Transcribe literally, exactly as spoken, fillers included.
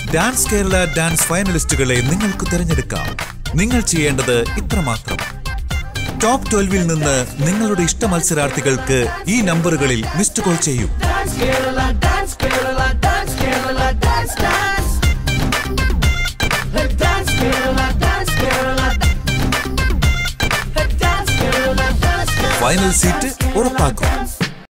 Dance Kerala dance ഫൈനലിസ്റ്റുകളെ നിങ്ങൾക്ക് തിരഞ്ഞെടുക്കാം. നിങ്ങൾ ചെയ്യേണ്ടത് ഇത്രമാത്രം. ടോപ്പ് ട്വൽവിൽ നിന്ന് നിങ്ങളുടെ ഇഷ്ട മത്സരാർത്ഥികൾക്ക് ഈ നമ്പറുകളിൽ മിസ്ഡ് കോൾ ചെയ്യൂ. ഫൈനൽ സീറ്റ് ഉറപ്പാക്കും.